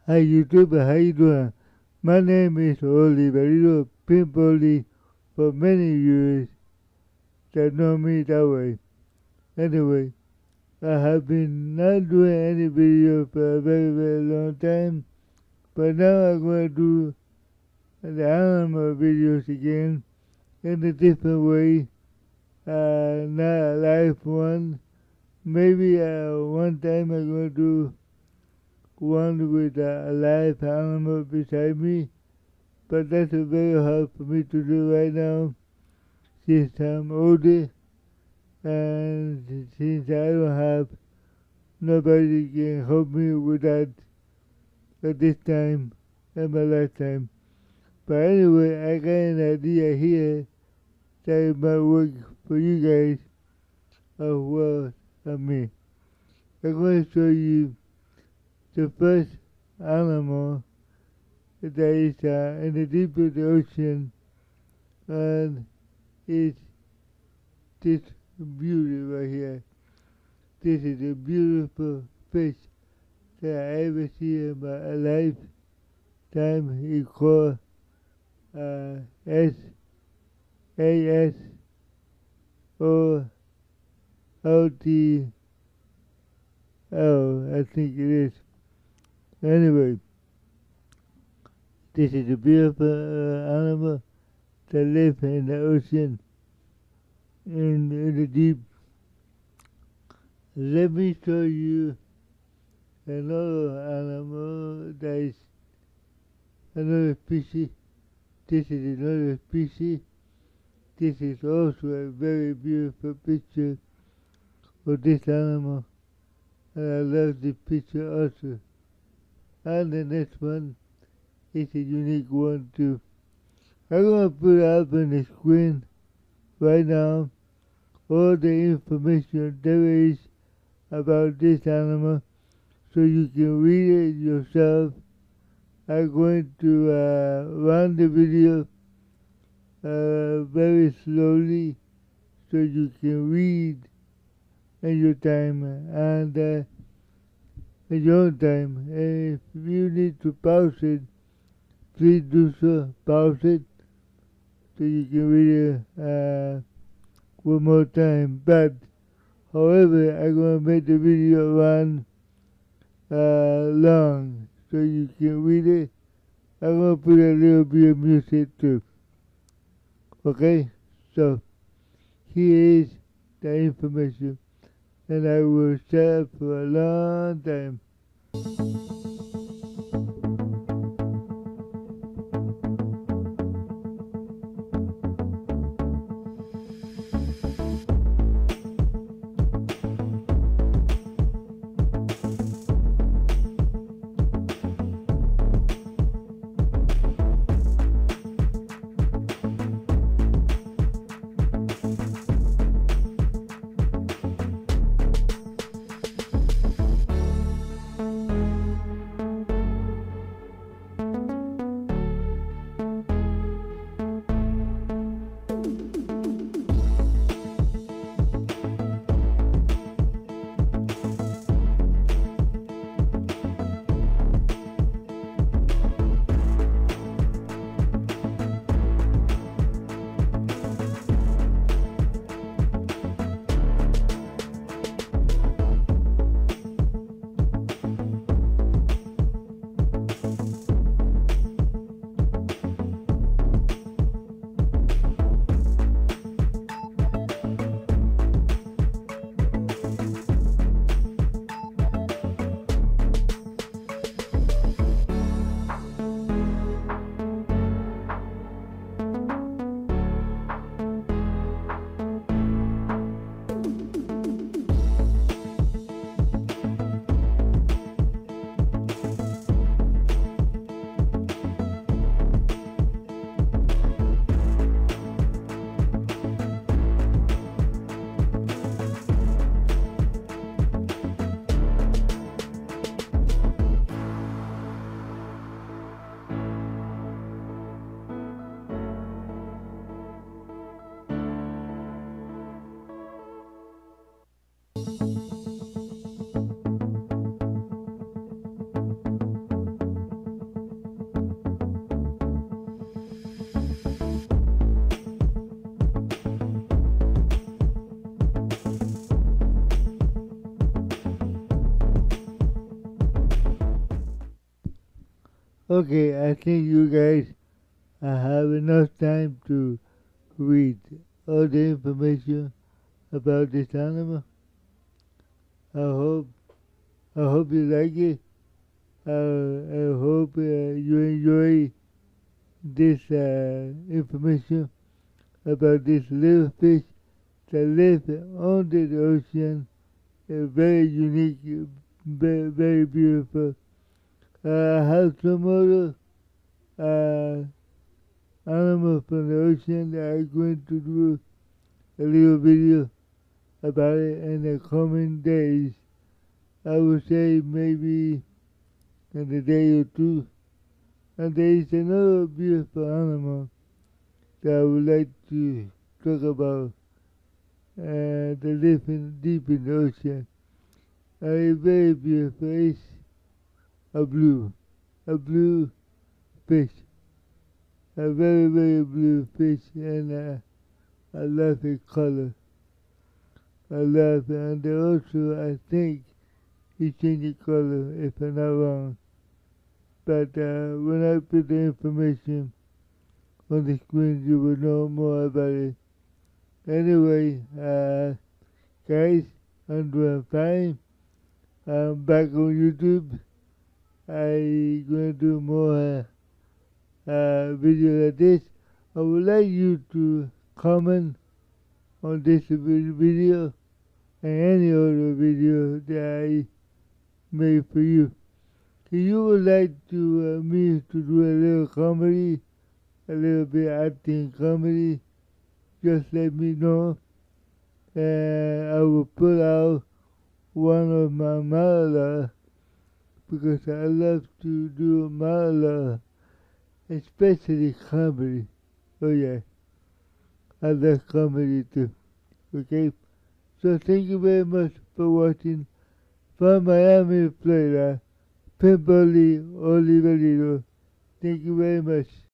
Hi YouTube, how you doing? My name is Oli Berito Pimpoli for many years that know me that way. Anyway, I have been not doing any video for a very long time, but now I'm going to do the animal videos again in a different way, not a live one. Maybe one time I'm going to do one with a live animal beside me, but that's very hard for me to do right now since I'm older and since I don't have nobody can help me with that at this time in my lifetime. But anyway, I got an idea here that might work for you guys as well as me. I'm going to show you the first animal that is in the deep of the ocean, and it's this beauty right here. This is a beautiful fish that I ever see in my lifetime. It's called SASOLTL, I think it is. Anyway, this is a beautiful animal that lives in the ocean, in the deep. Let me show you another animal that is another species. This is another species. This is also a very beautiful picture of this animal, and I love this picture also. And the next one is a unique one too. I'm going to put up on the screen right now all the information there is about this animal so you can read it yourself. I'm going to run the video very slowly so you can read in your time and in your own time. And if you need to pause it, please do so. Pause it so you can read it one more time. But however, I'm going to make the video run long so you can read it. I'm going to put a little bit of music too. Okay, so here is the information, and I will share it for a long time. Okay, I think you guys have enough time to read all the information about this animal. I hope I hope you like it. I hope you enjoy this information about this little fish that lives under the ocean. Very unique, very beautiful. I have some other uh, animals from the ocean that I'm going to do a little video about it in the coming days. I would say maybe in a day or two. And there is another beautiful animal that I would like to talk about that live deep in the ocean. A very beautiful fish, a blue fish, a very, very blue fish, and I love its color. I love it, and also I think he changed color if I'm not wrong. But when I put the information on the screen, you will know more about it. Anyway, guys, I'm doing fine. I'm back on YouTube. I'm going to do more videos like this. I would like you to comment on this video and any other video that I made for you. If you would like to me to do a little comedy, a little bit acting comedy, just let me know, and I will put out one of my monologues, because I love to do monologue, especially comedy. Oh yeah, I love comedy too. Okay, so thank you very much for watching. From Miami, Florida, Pimberly Oliverito. Thank you very much.